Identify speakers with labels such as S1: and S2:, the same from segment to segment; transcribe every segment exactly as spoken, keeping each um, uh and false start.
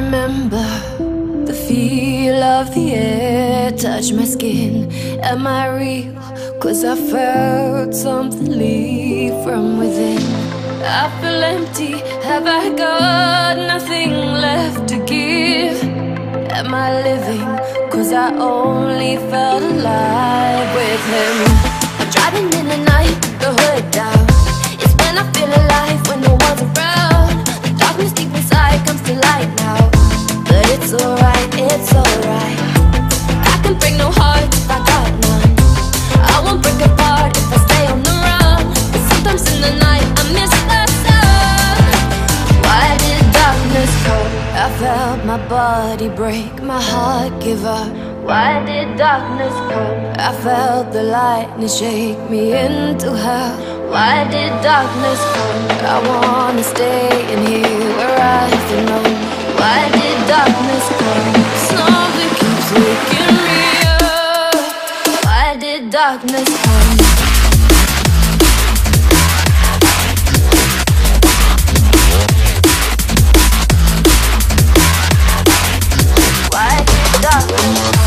S1: remember the feel of the air touch my skin. Am I real? Cause I felt something leave from within. I feel empty, have I got nothing left to give? Am I living? Cause I only felt alive with him. I'm driving in the night, the hood down. It's when I feel alive, when no one's around. The darkness deep inside comes to light now. But it's alright, it's alright. I can break no heart if I got none. I won't break apart if I stay on the run. But sometimes in the night I miss the sun. Why did darkness come? I felt my body break, my heart give up. Why did darkness come? I felt the lightning shake me into hell. Why did darkness come? I wanna stay in here where I belong. Why did darkness come? Something keeps waking me up. Why did darkness come? Why did darkness come?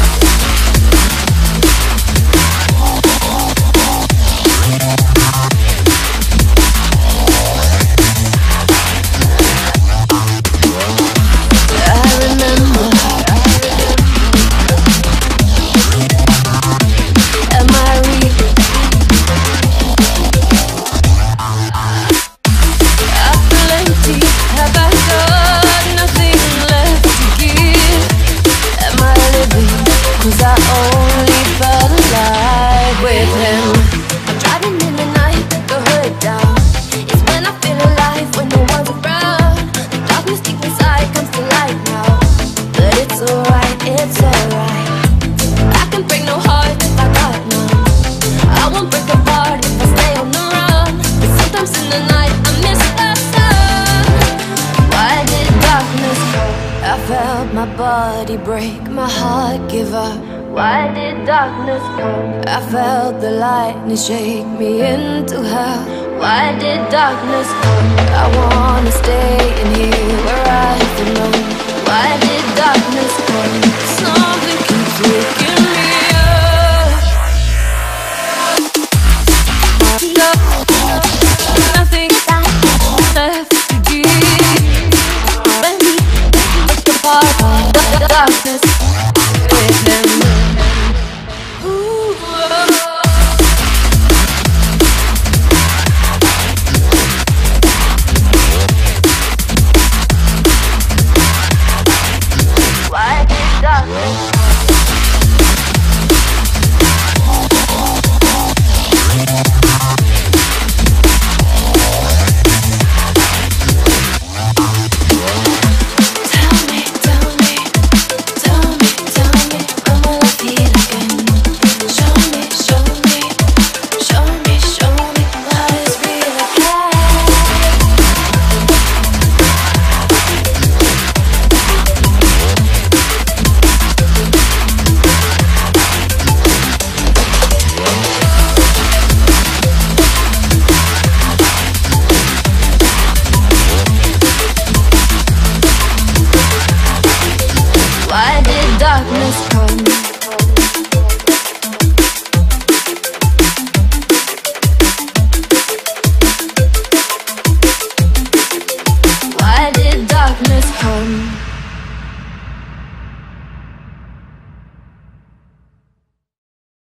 S1: Cause I only felt alive with him. I'm driving in the night, the hood down. It's when I feel alive, when no one's around. The darkness deep inside comes to light now. But it's alright, it's alright. I can break no heart if I got none. I won't break apart if I stay on the run. But sometimes in the night I miss the sun. Why did darkness come? I felt my body break, my heart give up. Why did darkness come? I felt the lightning shake me into hell. Why did darkness come? I wanna stay in here where I belong. Why did darkness come? Something keeps waking me up. Nothing left to give. When we break apart, the darkness with him. Why did darkness come? Why did darkness come?